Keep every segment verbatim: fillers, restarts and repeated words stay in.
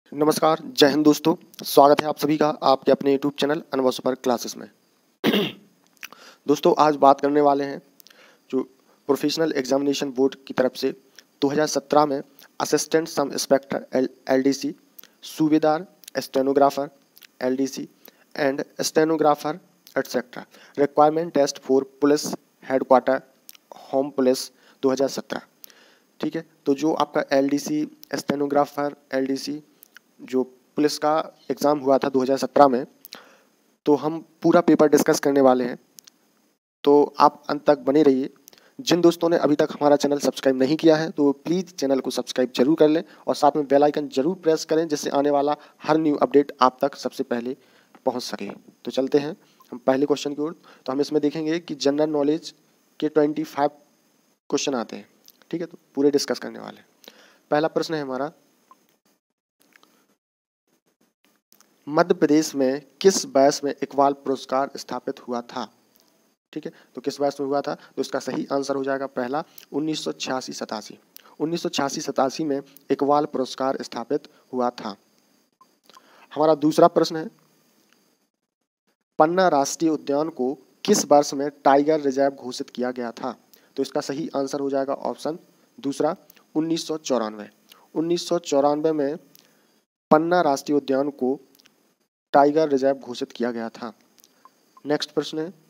नमस्कार, जय हिंद दोस्तों। स्वागत है आप सभी का आपके अपने YouTube channel Anubhav super classes में। दोस्तों आज बात करने वाले हैं जो प्रोफेशनल एग्जामिनेशन बोर्ड की तरफ से दो हज़ार सत्रह में असिस्टेंट सब इंस्पेक्टर एलडीसी, सूबेदार, stenographer LDC and stenographer etcetera requirement test for police headquarter home police दो हज़ार सत्रह। ठीक है, तो जो आपका एलडीसी, स्टेनोग्राफर एलडीसी जो पुलिस का एग्ज़ाम हुआ था दो हज़ार सत्रह में, तो हम पूरा पेपर डिस्कस करने वाले हैं, तो आप अंत तक बने रहिए। जिन दोस्तों ने अभी तक हमारा चैनल सब्सक्राइब नहीं किया है तो प्लीज़ चैनल को सब्सक्राइब जरूर कर लें और साथ में बेल आइकन जरूर प्रेस करें, जिससे आने वाला हर न्यू अपडेट आप तक सबसे पहले पहुंच सके। तो चलते हैं हम पहले क्वेश्चन की ओर। तो हम इसमें देखेंगे कि जनरल नॉलेज के पच्चीस क्वेश्चन आते हैं। ठीक है, तो पूरे डिस्कस करने वाले हैं। पहला प्रश्न है हमारा, मध्य प्रदेश में किस वर्ष में इकबाल पुरस्कार स्थापित हुआ था? ठीक है, तो किस वर्ष में हुआ था? तो इसका सही आंसर हो जाएगा पहला उन्नीस सौ छियासी सतासी। उन्नीस सौ छियासी सतासी में इकबाल पुरस्कार स्थापित हुआ था। हमारा दूसरा प्रश्न है, पन्ना राष्ट्रीय उद्यान को किस वर्ष में टाइगर रिजर्व घोषित किया गया था? तो इसका सही आंसर हो जाएगा ऑप्शन दूसरा उन्नीस सौ चौरानवे। उन्नीस सौ चौरानवे में पन्ना राष्ट्रीय उद्यान को टाइगर रिजर्व घोषित किया गया था। नेक्स्ट प्रश्न है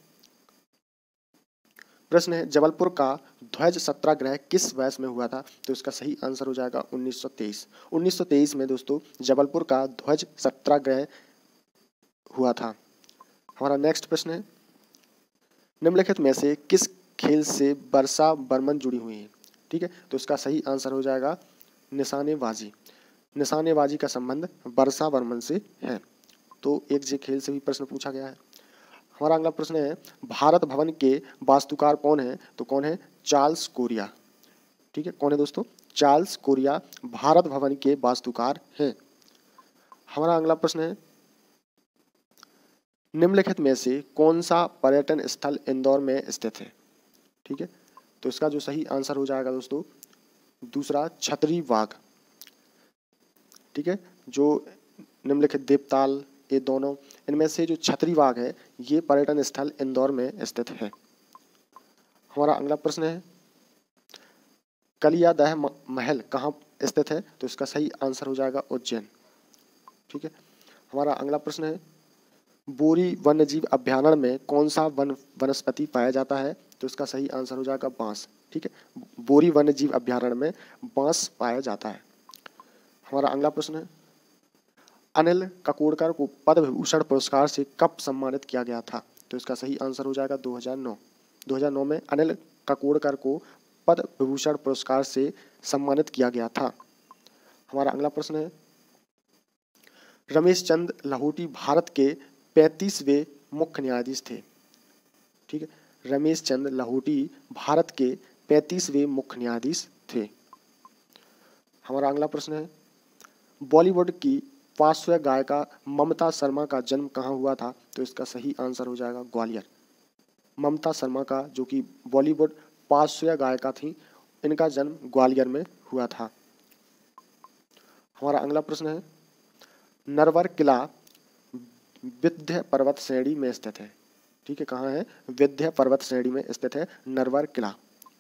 प्रश्न है जबलपुर का ध्वज सत्याग्रह किस वर्ष में हुआ था? तो इसका सही आंसर हो जाएगा उन्नीस सौ तेईस। उन्नीस सौ तेईस में दोस्तों जबलपुर का ध्वज सत्याग्रह हुआ था। हमारा नेक्स्ट प्रश्न है, निम्नलिखित में से किस खेल से वर्षा बर्मन जुड़ी हुई है? ठीक है, तो इसका सही आंसर हो जाएगा निशानेबाजी। निशानेबाजी का संबंध वर्षा बर्मन से है। तो एक जे खेल से भी प्रश्न पूछा गया है। हमारा अगला प्रश्न है, भारत भवन के वास्तुकार कौन है? तो कौन है? चार्ल्स कोरिया। ठीक है, कौन है दोस्तों? चार्ल्स कोरिया भारत भवन के वास्तुकार हैं। हमारा अगला प्रश्न है, निम्नलिखित में से कौन सा पर्यटन स्थल इंदौर में स्थित है? ठीक है, तो इसका जो सही आंसर हो जाएगा दोस्तों दूसरा छतरी बाग। ठीक है, जो निम्नलिखित देवताल ये दोनों, इनमें से जो छतरी बाग है ये पर्यटन स्थल इंदौर में स्थित है। हमारा अगला प्रश्न है, कलियादह महल कहाँ स्थित है? तो इसका सही आंसर हो जाएगा उज्जैन। ठीक है, हमारा अगला प्रश्न है, बोरी वन्यजीव अभ्यारण्य में कौन सा वन वनस्पति पाया जाता है? तो इसका सही आंसर हो जाएगा बांस। ठीक है, बोरी वन्यजीव अभ्यारण्य में बांस पाया जाता है। हमारा अगला प्रश्न है, अनिल काकोडकर को पद्म विभूषण पुरस्कार से कब सम्मानित किया गया था? तो इसका सही आंसर हो जाएगा दो हज़ार नौ। दो हज़ार नौ में अनिल काकोडकर को पद्म विभूषण पुरस्कार से सम्मानित किया गया था। हमारा अगला प्रश्न है, रमेश चंद लाहौटी भारत के पैंतीसवें मुख्य न्यायाधीश थे। ठीक है, रमेश चंद लाहौटी भारत के पैंतीसवें मुख्य न्यायाधीश थे। हमारा अगला प्रश्न है, बॉलीवुड की पार्श्व गायिका ममता शर्मा का जन्म कहाँ हुआ था? तो इसका सही आंसर हो जाएगा ग्वालियर। ममता शर्मा का जो कि बॉलीवुड पार्श्व गायिका थी, इनका जन्म ग्वालियर में हुआ था। हमारा अगला प्रश्न है, नरवर किला विंध्य पर्वत श्रेणी में स्थित है। ठीक है, कहाँ है? विंध्य पर्वत श्रेणी में स्थित है नरवर किला।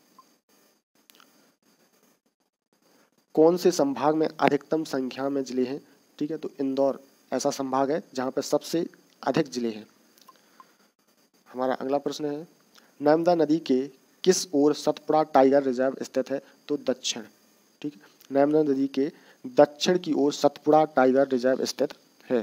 कौन से संभाग में अधिकतम संख्या में जिले हैं? ठीक है, तो इंदौर ऐसा संभाग है जहां पर सबसे अधिक जिले हैं। हमारा अगला प्रश्न है, नर्मदा नदी के किस ओर सतपुड़ा टाइगर रिजर्व स्थित है? तो दक्षिण। ठीक है, नर्मदा नदी के दक्षिण की ओर सतपुड़ा टाइगर रिजर्व स्थित है।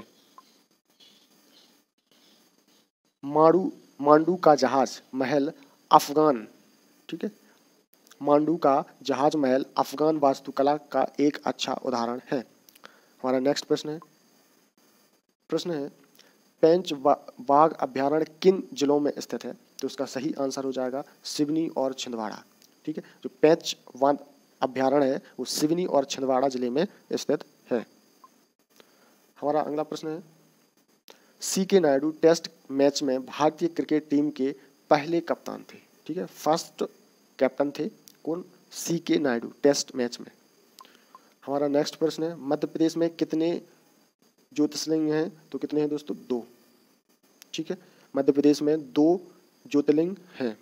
मांडू मांडू का जहाज महल अफगान। ठीक है, मांडू का जहाज महल अफगान वास्तुकला का एक अच्छा उदाहरण है। हमारा नेक्स्ट प्रश्न है प्रश्न है पेंच बाघ अभ्यारण्य किन जिलों में स्थित है? तो इसका सही आंसर हो जाएगा सिवनी और छिंदवाड़ा। ठीक है, जो पेंच बाघ अभ्यारण्य है वो सिवनी और छिंदवाड़ा जिले में स्थित है। हमारा अगला प्रश्न है, सी के नायडू टेस्ट मैच में भारतीय क्रिकेट टीम के पहले कप्तान थे। ठीक है, फर्स्ट कैप्टन थे कौन? सी के नायडू टेस्ट मैच में। हमारा नेक्स्ट प्रश्न है मध्य प्रदेश में कितने ज्योतिर्लिंग हैं? तो कितने हैं दोस्तों? दो। ठीक है, मध्य प्रदेश में दो ज्योतिर्लिंग हैं।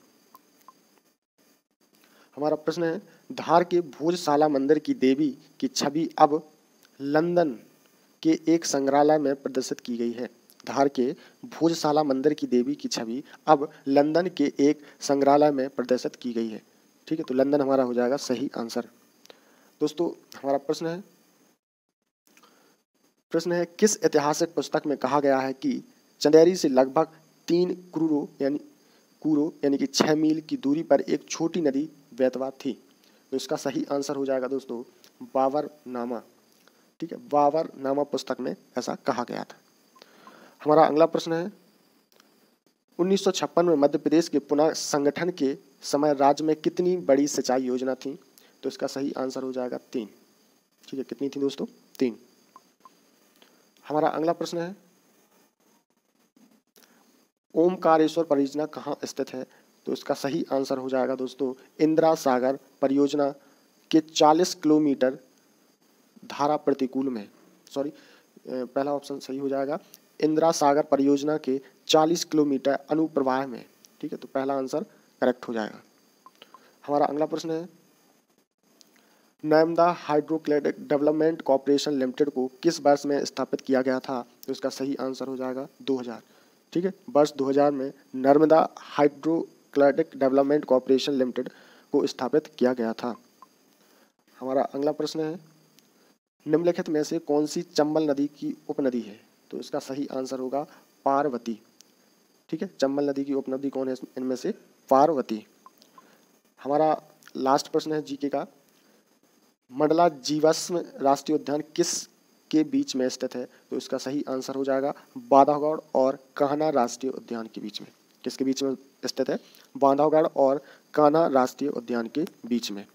हमारा प्रश्न है धार के भोजशाला मंदिर की देवी की छवि अब लंदन के एक संग्रहालय में प्रदर्शित की गई है। धार के भोजशाला मंदिर की देवी की छवि अब लंदन के एक संग्रहालय में प्रदर्शित की गई है। ठीक है, तो लंदन हमारा हो जाएगा सही आंसर। दोस्तों हमारा प्रश्न है प्रश्न है किस ऐतिहासिक पुस्तक में कहा गया है कि चंदेरी से लगभग तीन क्रूरो यानी कूरो यानी कि छह मील की दूरी पर एक छोटी नदी बैतवा थी? तो इसका सही आंसर हो जाएगा दोस्तों बाबरनामा। ठीक है, बाबरनामा पुस्तक में ऐसा कहा गया था। हमारा अगला प्रश्न है उन्नीस सौ छप्पन में मध्य प्रदेश के पुनः संगठन के समय राज्य में कितनी बड़ी सिंचाई योजना थी? तो इसका सही आंसर हो जाएगा तीन। ठीक है, कितनी थी दोस्तों? तीन। हमारा अगला प्रश्न है ओमकारेश्वर परियोजना कहाँ स्थित है? तो इसका सही आंसर हो जाएगा दोस्तों इंदिरा सागर परियोजना के चालीस किलोमीटर धारा प्रतिकूल में, सॉरी पहला ऑप्शन सही हो जाएगा इंदिरा सागर परियोजना के चालीस किलोमीटर अनुप्रवाह में। ठीक है, तो पहला आंसर करेक्ट हो जाएगा। हमारा अगला प्रश्न है Narmada hydroelectric development corporation limited को किस वर्ष में स्थापित किया गया था? तो इसका सही आंसर हो जाएगा दो हज़ार। ठीक है, वर्ष दो हज़ार में Narmada hydroelectric development corporation limited को स्थापित किया गया था। हमारा अगला प्रश्न है निम्नलिखित में से कौन सी चंबल नदी की उपनदी है? तो इसका सही आंसर होगा पार्वती। ठीक है, चंबल नदी की उपनदी कौन है इनमें से? पार्वती। हमारा लास्ट प्रश्न है जीके का मंडला जीवाश्म राष्ट्रीय उद्यान किस के बीच में स्थित है? तो इसका सही आंसर हो जाएगा बांधवगढ़ और कान्हा राष्ट्रीय उद्यान के बीच में। किसके बीच में स्थित है? बांधवगढ़ और कान्हा राष्ट्रीय उद्यान के बीच में।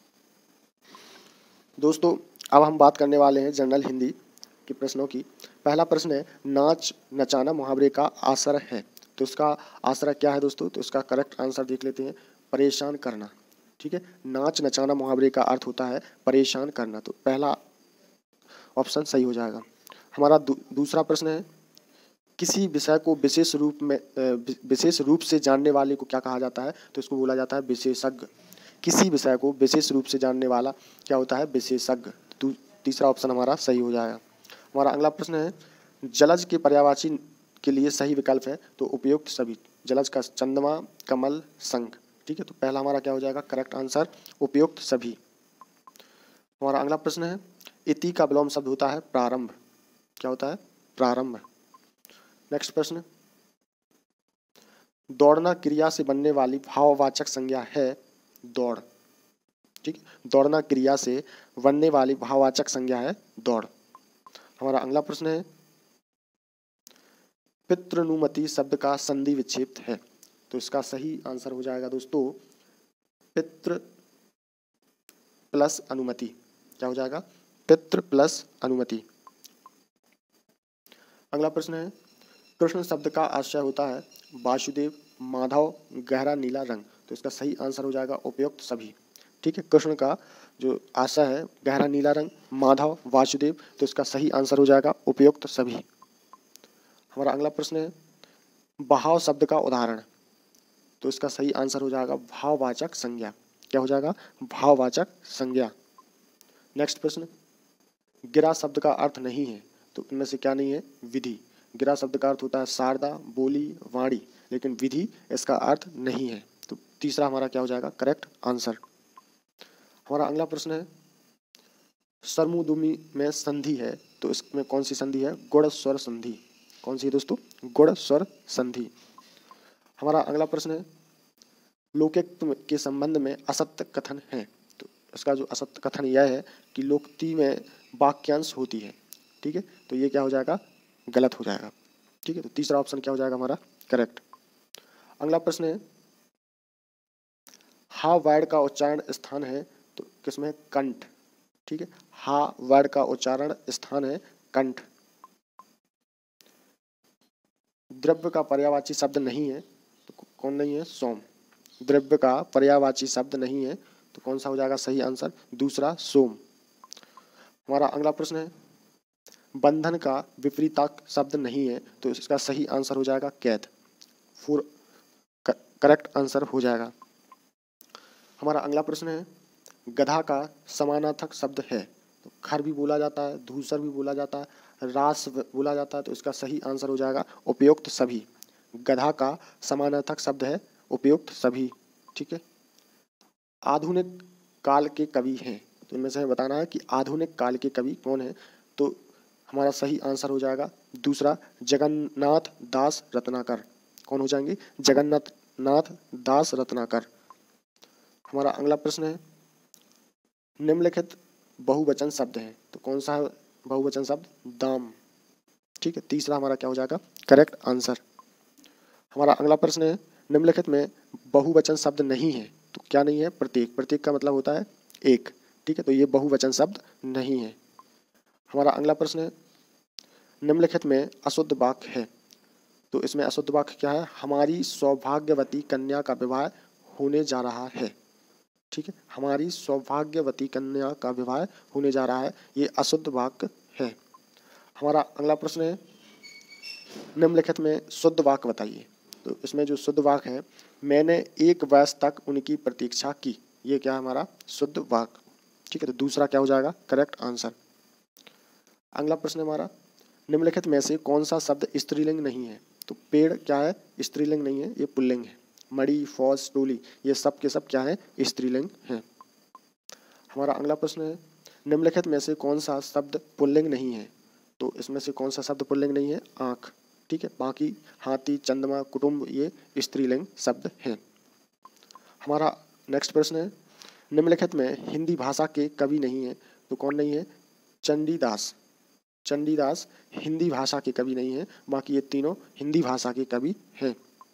दोस्तों अब हम बात करने वाले हैं जनरल हिंदी के प्रश्नों की। पहला प्रश्न है नाच नचाना मुहावरे का आशय है। तो इसका आशय क्या है दोस्तों? तो इसका करेक्ट आंसर देख लेते हैं परेशान करना। ठीक है, नाच नचाना मुहावरे का अर्थ होता है परेशान करना, तो पहला ऑप्शन सही हो जाएगा। हमारा दू, दूसरा प्रश्न है किसी विषय को विशेष रूप में विशेष रूप से जानने वाले को क्या कहा जाता है? तो इसको बोला जाता है विशेषज्ञ। किसी विषय को विशेष रूप से जानने वाला क्या होता है? विशेषज्ञ। तो तीसरा ऑप्शन हमारा सही हो जाएगा। हमारा अगला प्रश्न है जलज के पर्यायवाची के लिए सही विकल्प है? तो उपयुक्त सभी। जलज का चंद्रमा कमल संग। ठीक है, तो पहला हमारा क्या हो जाएगा करेक्ट आंसर उपयुक्त सभी। हमारा अगला प्रश्न है इति का विलोम शब्द होता है प्रारंभ। क्या होता है? प्रारंभ। नेक्स्ट प्रश्न दौड़ना क्रिया से बनने वाली भाववाचक संज्ञा है दौड़। ठीक, दौड़ना क्रिया से बनने वाली भाववाचक संज्ञा है दौड़। हमारा अगला प्रश्न है पितृनुमति शब्द का संधि विच्छेद है। तो इसका सही आंसर हो जाएगा दोस्तों पितृ प्लस अनुमति। क्या हो जाएगा? पितृ प्लस अनुमति। अगला प्रश्न है कृष्ण शब्द का आशय होता है वासुदेव माधव गहरा नीला रंग। तो इसका सही आंसर हो जाएगा उपयुक्त सभी। ठीक है, कृष्ण का जो आशय है गहरा नीला रंग माधव वासुदेव, तो इसका सही आंसर हो जाएगा उपयुक्त सभी। हमारा अगला प्रश्न है बहाव शब्द का उदाहरण। तो इसका सही आंसर हो जाएगा भाववाचक संज्ञा। क्या हो जाएगा? भाववाचक संज्ञा। नेक्स्ट प्रश्न गिरा शब्द का अर्थ नहीं है। तो इनमें से क्या नहीं है? विधि। गिरा शब्द का अर्थ होता है शारदा बोली वाणी, लेकिन विधि इसका अर्थ नहीं है। तो तीसरा हमारा क्या हो जाएगा करेक्ट आंसर। हमारा अगला प्रश्न है सर्वमुदुमी में संधि है। तो इसमें कौन सी संधि है? गुण स्वर संधि। कौन सी है दोस्तों? गुण स्वर संधि। हमारा अगला प्रश्न है लोकोक्ति के संबंध में असत्य कथन है। तो इसका जो असत्य कथन यह है कि लोकोक्ति में वाक्यांश होती है। ठीक है, तो ये क्या हो जाएगा? गलत हो जाएगा। ठीक है, तो तीसरा ऑप्शन क्या हो जाएगा हमारा करेक्ट। अगला प्रश्न है हा वर्ड का उच्चारण स्थान है। तो किसमें? कंठ। ठीक है, हा वर्ड का उच्चारण स्थान है कंठ। द्रव्य का पर्यायवाची शब्द नहीं है। तो कौन नहीं है? सोम। द्रव्य का पर्यायवाची शब्द नहीं है, तो कौन सा हो जाएगा सही आंसर? दूसरा सोम। हमारा अगला प्रश्न है बंधन का विपरीतक शब्द नहीं है, तो इसका सही आंसर हो जाएगा कैद। फोर करेक्ट आंसर हो जाएगा। हमारा अगला प्रश्न है गधा का समानार्थक शब्द है, तो खर भी बोला जाता है, धूसर भी बोला जाता है, रास बोला जाता है, तो इसका सही आंसर हो जाएगा उपयुक्त सभी। गधा का समानार्थक शब्द है उपयुक्त सभी। ठीक है। आधुनिक काल के कवि हैं, तो इनमें से हमें बताना है कि आधुनिक काल के कवि कौन है, तो हमारा सही आंसर हो जाएगा दूसरा जगन्नाथ दास रत्नाकर। कौन हो जाएंगे? जगन्नाथ नाथ दास रत्नाकर। हमारा अगला प्रश्न है निम्नलिखित बहुवचन शब्द है, तो कौन सा है बहुवचन शब्द? दाम। ठीक है, तीसरा हमारा क्या हो जाएगा? Correct answer. हमारा अगला प्रश्न है निम्नलिखित में बहुवचन शब्द नहीं है, तो क्या नहीं है? प्रत्येक। प्रत्येक का मतलब होता है एक। ठीक है, तो ये बहुवचन शब्द नहीं है। हमारा अगला प्रश्न है निम्नलिखित में अशुद्ध वाक्य है, तो इसमें अशुद्ध वाक्य क्या है? हमारी सौभाग्यवती कन्या का विवाह होने जा रहा है। ठीक है, हमारी सौभाग्यवती कन्या का विवाह होने जा रहा है, ये अशुद्ध वाक्य है। हमारा अगला प्रश्न है निम्नलिखित में शुद्ध वाक्य बताइए, तो इसमें जो शुद्ध वाक्य है मैंने एक वर्ष तक उनकी प्रतीक्षा की, ये क्या है हमारा? शुद्ध वाक्य। ठीक है, तो दूसरा क्या हो जाएगा? Correct answer. अगला प्रश्न हमारा निम्नलिखित में से कौन सा शब्द स्त्रीलिंग नहीं है, तो पेड़ क्या है? स्त्रीलिंग नहीं है, ये पुल्लिंग है। मणि, फौज, टोली, ये सब के सब क्या है? स्त्रीलिंग है। हमारा अगला प्रश्न है निम्नलिखित में से कौन सा शब्द पुल्लिंग नहीं है, तो इसमें से कौन सा शब्द पुल्लिंग नहीं है? आँख। ठीक है, बाकी हाथी, चंद्रमा, कुटुंब ये स्त्रीलिंग शब्द हैं। हमारा नेक्स्ट प्रश्न है निम्नलिखित में हिंदी भाषा के कवि नहीं है, तो कौन नहीं है? चंडीदास। चंडीदास हिंदी भाषा के कवि नहीं है, बाकी ये तीनों हिंदी भाषा के कवि हैं।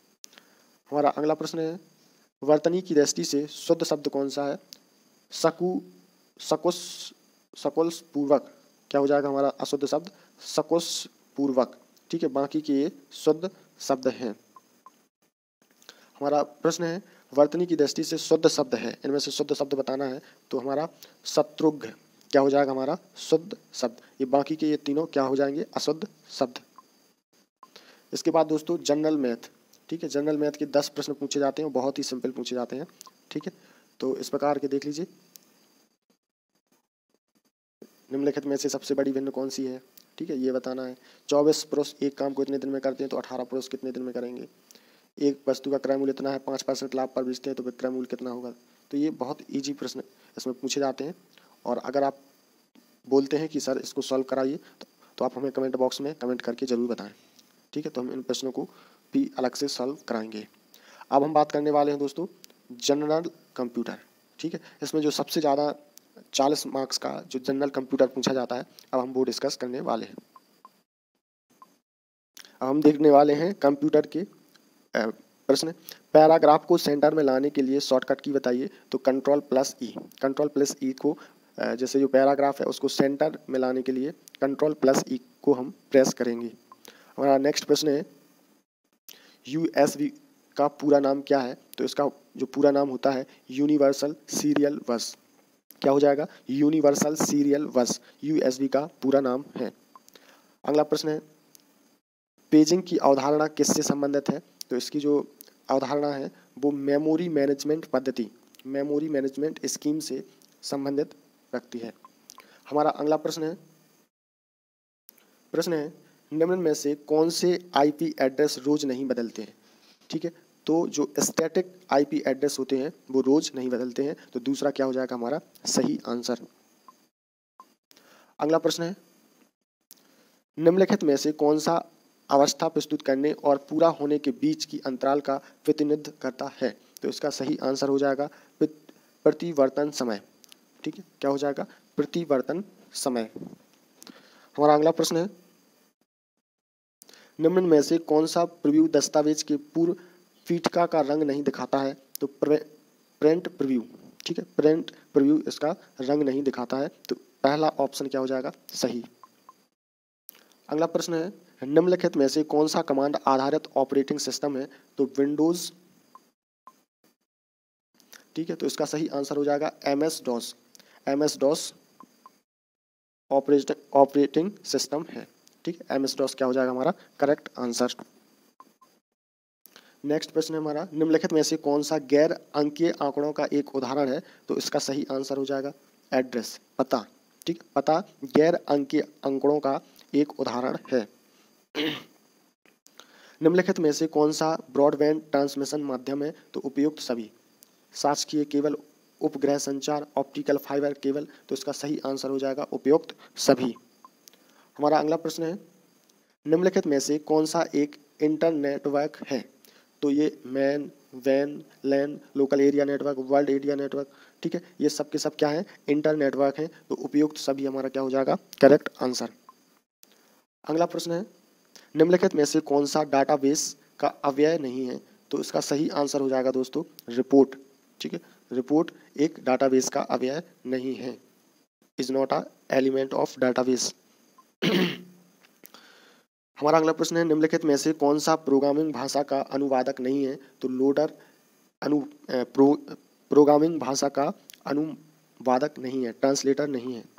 हमारा अगला प्रश्न है वर्तनी की दृष्टि से शुद्ध शब्द कौन सा है? सकु सकुश सकुश पूर्वक। क्या हो जाएगा हमारा अशुद्ध शब्द? सकुश पूर्वक। ठीक है, बाकी के ये शुद्ध शब्द हैं। हमारा प्रश्न है वर्तनी की दृष्टि से शुद्ध शब्द है, इनमें से शुद्ध शब्द बताना है, तो हमारा शत्रुघ्न क्या हो जाएगा? हमारा शुद्ध शब्द। ये बाकी के ये तीनों क्या हो जाएंगे? अशुद्ध शब्द। इसके बाद दोस्तों जनरल मैथ। ठीक है, जनरल मैथ के दस प्रश्न पूछे जाते हैं, बहुत ही सिंपल पूछे जाते हैं। ठीक है, तो इस प्रकार के देख लीजिए निम्नलिखित में से सबसे बड़ी भिन्न कौन सी है? ठीक है, ये बताना है। चौबीस पुरुष एक काम को इतने दिन में करते हैं, तो अठारह पुरुष कितने दिन में करेंगे? एक वस्तु का क्रय मूल्य इतना है, पाँच परसेंट लाभ पर बेचते हैं, तो विक्रय मूल्य कितना होगा? तो ये बहुत ईजी प्रश्न इसमें पूछे जाते हैं, और अगर आप बोलते हैं कि सर इसको सॉल्व कराइए, तो, तो आप हमें कमेंट बॉक्स में कमेंट करके ज़रूर बताएं। ठीक है, तो हम इन प्रश्नों को भी अलग से सॉल्व कराएंगे। अब हम बात करने वाले हैं दोस्तों जनरल कंप्यूटर। ठीक है, इसमें जो सबसे ज़्यादा चालीस मार्क्स का जो जनरल कंप्यूटर पूछा जाता है, अब हम वो डिस्कस करने वाले हैं। अब हम देखने वाले हैं कंप्यूटर के प्रश्न। पैराग्राफ को सेंटर में लाने के लिए शॉर्टकट की बताइए, तो control plus E. Control plus E को जैसे जो पैराग्राफ है उसको सेंटर में लाने के लिए कंट्रोल प्लस ई को हम प्रेस करेंगे। हमारा नेक्स्ट प्रश्न है यूएसबी का पूरा नाम क्या है, तो इसका जो पूरा नाम होता है यूनिवर्सल सीरियल बस। क्या हो जाएगा? यूनिवर्सल सीरियल बस यूएसबी का पूरा नाम है। अगला प्रश्न है पेजिंग की अवधारणा किससे संबंधित है, तो इसकी जो अवधारणा है वो मेमोरी मैनेजमेंट पद्धति, मेमोरी मैनेजमेंट स्कीम से संबंधित रखती है। हमारा अगला प्रश्न है प्रश्न है निम्न में से कौन से आईपी एड्रेस रोज नहीं बदलते हैं? ठीक है, तो जो स्टैटिक आईपी एड्रेस होते हैं वो रोज नहीं बदलते हैं, तो दूसरा क्या हो जाएगा हमारा सही आंसर। अगला प्रश्न है निम्नलिखित में से कौन सा अवस्था प्रस्तुत करने और पूरा होने के बीच की अंतराल का प्रतिनिधित्व करता है, तो इसका सही आंसर हो जाएगा प्रतिवर्तन समय। ठीक है, क्या हो जाएगा? प्रतिवर्तन समय। हमारा अगला प्रश्न है निम्न में से कौन सा प्रीव्यू दस्तावेज के पूर्व पीठिका का रंग नहीं दिखाता है, तो प्रिंट प्रीव्यू। ठीक है, प्रिंट प्रीव्यू इसका रंग नहीं दिखाता है, तो पहला ऑप्शन क्या हो जाएगा? सही। अगला प्रश्न है निम्नलिखित में से कौन सा कमांड आधारित ऑपरेटिंग सिस्टम है, तो विंडोज। ठीक है, तो इसका सही आंसर हो जाएगा M S DOS. M S DOS operating operating system है। ठीक है, एम एस डॉस क्या हो जाएगा हमारा करेक्ट आंसर। नेक्स्ट प्रश्न है हमारा, निम्नलिखित में से कौन सा गैर अंकीय आंकड़ों का एक उदाहरण है? तो इसका सही आंसर हो जाएगा एड्रेस, पता। ठीक, पता गैर अंकीय आंकड़ों का एक उदाहरण है। निम्नलिखित में से कौन सा ब्रॉडबैंड ट्रांसमिशन माध्यम है? तो उपयुक्त सभी। शासकीय केबल, उपग्रह संचार, ऑप्टिकल फाइबर केबल। तो इसका सही आंसर हो जाएगा उपयुक्त सभी। हमारा अगला प्रश्न है, निम्नलिखित में से कौन सा एक इंटरनेटवर्क है? तो ये मैन, वैन, LAN, local area network, world area network. ठीक है, ये सब के सब क्या है? इंटर नेटवर्क है। तो उपयुक्त सभी हमारा क्या हो जाएगा करेक्ट आंसर। अगला प्रश्न है, निम्नलिखित में से कौन सा डाटाबेस का अव्यय नहीं है? तो इसका सही आंसर हो जाएगा दोस्तों रिपोर्ट। ठीक है, रिपोर्ट एक डाटाबेस का अव्यय नहीं है, is not a element of database. हमारा अगला प्रश्न है, निम्नलिखित में से कौन सा प्रोग्रामिंग भाषा का अनुवादक नहीं है? तो लोडर अनु प्रो, प्रोग्रामिंग भाषा का अनुवादक नहीं है, ट्रांसलेटर नहीं है।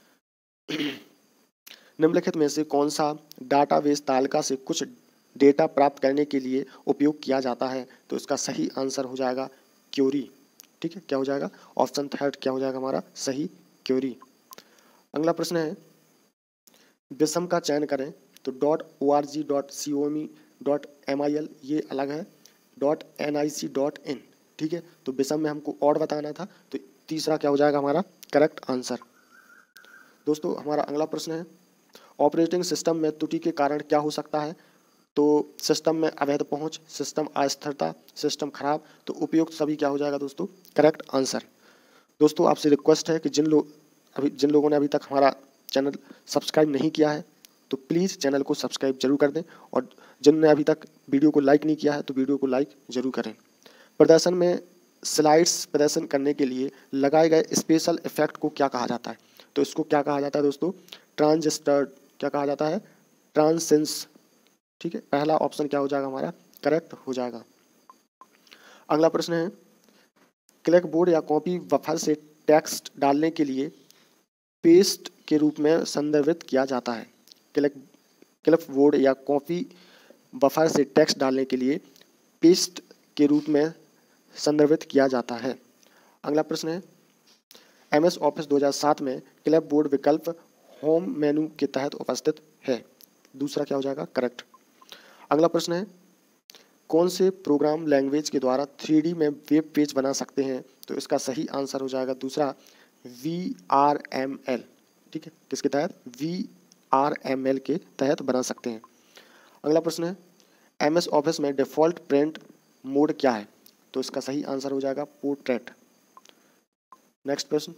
निम्नलिखित में से कौन सा डाटाबेस तालिका से कुछ डेटा प्राप्त करने के लिए उपयोग किया जाता है? तो इसका सही आंसर हो जाएगा क्वेरी। ठीक है, क्या हो जाएगा ऑप्शन थर्ड क्या हो जाएगा हमारा सही क्वेरी। अगला प्रश्न है, विषम का चयन करें। तो dot O R G dot C O M E dot M I L ये अलग है, dot N I C dot in. ठीक है, तो विषम में हमको और बताना था, तो तीसरा क्या हो जाएगा हमारा करेक्ट आंसर। दोस्तों हमारा अगला प्रश्न है, ऑपरेटिंग सिस्टम में त्रुटि के कारण क्या हो सकता है? तो सिस्टम में अवैध पहुंच, सिस्टम अस्थिरता, सिस्टम खराब। तो उपयुक्त सभी क्या हो जाएगा दोस्तों करेक्ट आंसर। दोस्तों आपसे रिक्वेस्ट है कि जिन लोग अभी जिन लोगों ने अभी तक हमारा चैनल सब्सक्राइब नहीं किया है तो प्लीज़ चैनल को सब्सक्राइब जरूर कर दें, और जिनने अभी तक वीडियो को लाइक नहीं किया है तो वीडियो को लाइक जरूर करें। प्रदर्शन में स्लाइड्स प्रदर्शन करने के लिए लगाए गए स्पेशल इफेक्ट को क्या कहा जाता है? तो इसको क्या कहा जाता है दोस्तों ट्रांजिस्टर, क्या कहा जाता है ट्रांसेंस। ठीक है, पहला ऑप्शन क्या हो जाएगा हमारा करेक्ट हो जाएगा। अगला प्रश्न है, क्लिक बोर्ड या कॉपी बफर से टेक्स्ट डालने के लिए पेस्ट के रूप में संदर्भित किया जाता है। क्लिक क्लिप बोर्ड या कॉपी बफर से टेक्स्ट डालने के लिए पेस्ट के रूप में संदर्भित किया जाता है। अगला प्रश्न है, एम एस ऑफिस दो हज़ार सात में क्लिप बोर्ड विकल्प होम मेनू के तहत उपस्थित है। दूसरा क्या हो जाएगा करेक्ट। अगला प्रश्न है, कौन से प्रोग्राम लैंग्वेज के द्वारा थ्री डी में वेब पेज बना सकते हैं? तो इसका सही आंसर हो जाएगा दूसरा वी आर एम एल। ठीक है, किसके तहत वी आर एम एल के तहत बना सकते हैं। अगला प्रश्न है, एम एस ऑफिस में डिफ़ॉल्ट प्रिंट मोड क्या है? तो इसका सही आंसर हो जाएगा पोर्ट्रेट। नेक्स्ट प्रश्न,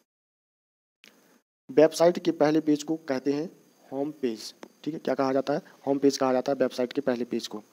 वेबसाइट के पहले पेज को कहते हैं होम पेज। ठीक है, क्या कहा जाता है होम पेज कहा जाता है वेबसाइट के पहले पेज को।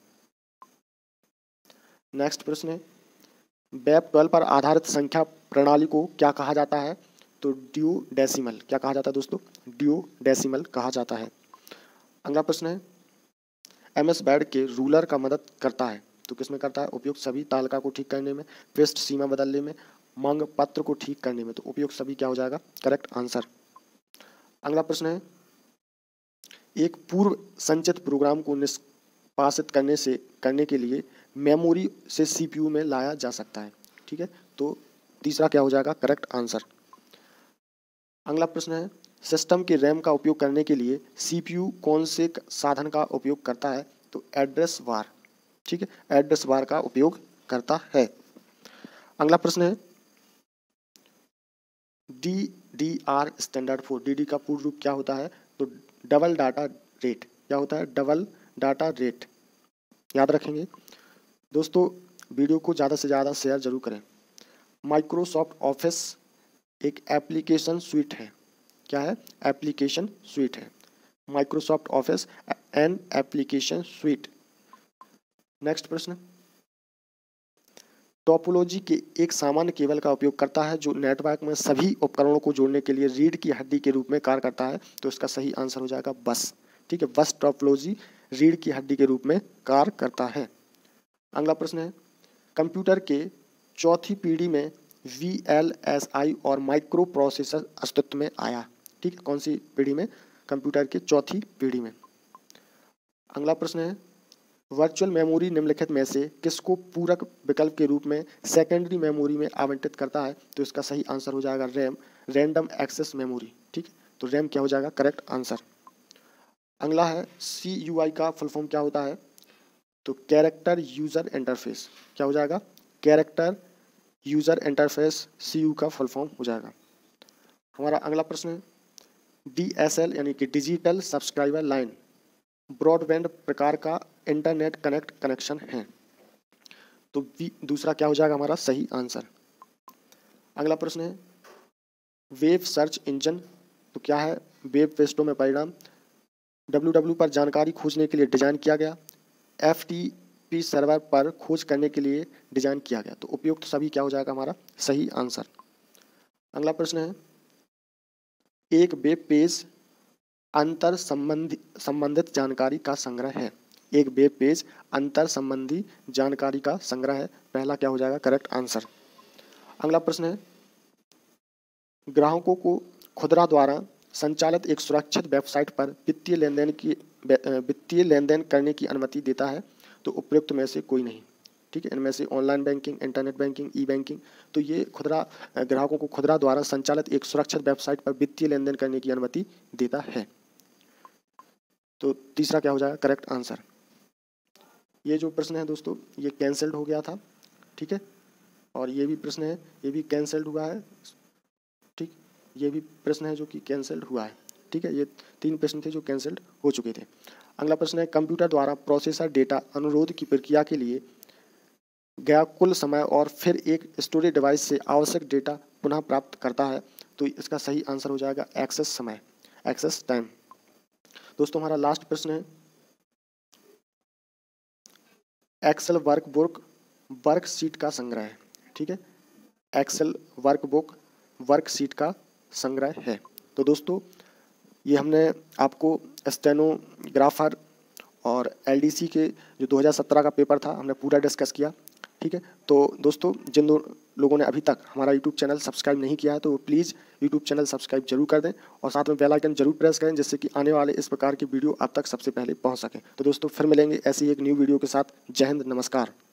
नेक्स्ट प्रश्न है, वेब ट्वेल्व पर आधारित संख्या प्रणाली को क्या कहा जाता है? तो ड्यू डेसिमल। क्या कहा जाता है दोस्तों ड्यू डेसिमल कहा जाता है। अगला प्रश्न है, एम एस वर्ड के रूलर का मदद करता है। तो किसमें करता है? उपयुक्त सभी। तालिका को ठीक करने में, पृष्ठ सीमा बदलने में, मांग पत्र को ठीक करने में। तो उपयुक्त सभी क्या हो जाएगा करेक्ट आंसर। अगला प्रश्न है, एक पूर्व संचित प्रोग्राम को निष्पादित करने से करने के लिए मेमोरी से सीपीयू में लाया जा सकता है। ठीक है, तो तीसरा क्या हो जाएगा करेक्ट आंसर। अगला प्रश्न है, सिस्टम के रैम का उपयोग करने के लिए सीपीयू कौन से साधन का उपयोग करता है? तो एड्रेस बार। ठीक है, एड्रेस बार का उपयोग करता है। अगला प्रश्न है, D D R standard four, D D का पूर्ण रूप क्या होता है? तो डबल डाटा रेट। क्या होता है? Double data rate. याद रखेंगे दोस्तों, वीडियो को ज़्यादा से ज़्यादा शेयर जरूर करें। माइक्रोसॉफ्ट ऑफिस एक एप्लीकेशन स्वीट है। क्या है? एप्लीकेशन स्वीट है। Microsoft office an application suite. Next प्रश्न, टोपोलॉजी के एक सामान्य केबल का उपयोग करता है जो नेटवर्क में सभी उपकरणों को जोड़ने के लिए रीढ़ की हड्डी के रूप में कार्य करता है। तो इसका सही आंसर हो जाएगा बस। ठीक है, बस टोपोलॉजी रीढ़ की हड्डी के रूप में कार्य करता है। अगला प्रश्न है, कंप्यूटर के चौथी पीढ़ी में वी एल एस आई और माइक्रो प्रोसेसर अस्तित्व में आया। ठीक है, कौन सी पीढ़ी में? कंप्यूटर की चौथी पीढ़ी में। अगला प्रश्न है वर्चुअल मेमोरी निम्नलिखित में से किसको पूरक विकल्प के रूप में सेकेंडरी मेमोरी में आवंटित करता है? तो इसका सही आंसर हो जाएगा रैम, रैंडम एक्सेस मेमोरी। ठीक है, तो रैम क्या हो जाएगा? Correct answer. अगला है सी यू आई का फुल फॉर्म क्या होता है? तो कैरेक्टर यूजर इंटरफेस। क्या हो जाएगा? Character user interface C U का फुल फॉर्म हो जाएगा। हमारा अगला प्रश्न है डी एस एल यानी कि डिजिटल सब्सक्राइबर लाइन ब्रॉडबैंड प्रकार का इंटरनेट कनेक्ट कनेक्शन है। तो बी दूसरा क्या हो जाएगा हमारा सही आंसर। अगला प्रश्न है वेब सर्च इंजन। तो क्या है? वेब पेजों में परिणाम डब्ल्यू डब्ल्यू पर जानकारी खोजने के लिए डिजाइन किया गया, एफ टी पी सर्वर पर खोज करने के लिए डिजाइन किया गया। तो उपयुक्त तो सभी क्या हो जाएगा हमारा सही आंसर। अगला प्रश्न है एक वेब पेज अंतर संबंधी संबंधित जानकारी का संग्रह है। एक वेब पेज अंतर संबंधी जानकारी का संग्रह है। पहला क्या हो जाएगा? Correct answer. अगला प्रश्न है ग्राहकों को खुदरा द्वारा संचालित एक सुरक्षित वेबसाइट पर वित्तीय लेन देन की वित्तीय लेन देन करने की अनुमति देता है। तो उपयुक्त में से कोई नहीं। ठीक है, इनमें से online banking, internet banking, e banking. तो ये खुदरा ग्राहकों को खुदरा द्वारा संचालित एक सुरक्षित वेबसाइट पर वित्तीय लेन देन करने की अनुमति देता है। तो तीसरा क्या हो जाएगा? Correct answer. ये जो प्रश्न है दोस्तों ये कैंसल्ड हो गया था। ठीक है, और ये भी प्रश्न है ये भी कैंसल्ड हुआ है। ठीक, ये भी प्रश्न है जो कि कैंसल्ड हुआ है। ठीक है, ये तीन प्रश्न थे जो कैंसल्ड हो चुके थे। अगला प्रश्न है कंप्यूटर द्वारा प्रोसेसर डेटा अनुरोध की प्रक्रिया के लिए गया कुल समय और फिर एक स्टोरेज डिवाइस से आवश्यक डेटा पुनः प्राप्त करता है। तो इसका सही आंसर हो जाएगा एक्सेस समय, एक्सेस टाइम। दोस्तों हमारा लास्ट प्रश्न है एक्सेल वर्कबुक वर्कशीट का संग्रह है। ठीक है, एक्सेल वर्कबुक वर्कशीट का संग्रह है। तो दोस्तों ये हमने आपको स्टेनोग्राफर और एल डी सी के जो दो हज़ार सत्रह का पेपर था हमने पूरा डिस्कस किया। ठीक है, तो दोस्तों जिन लोगों ने अभी तक हमारा यूट्यूब चैनल सब्सक्राइब नहीं किया है तो प्लीज़ यूट्यूब चैनल सब्सक्राइब जरूर कर दें और साथ में बेल आइकन जरूर प्रेस करें जिससे कि आने वाले इस प्रकार की वीडियो आप तक सबसे पहले पहुंच सके। तो दोस्तों फिर मिलेंगे ऐसी एक न्यू वीडियो के साथ। जय हिंद, नमस्कार।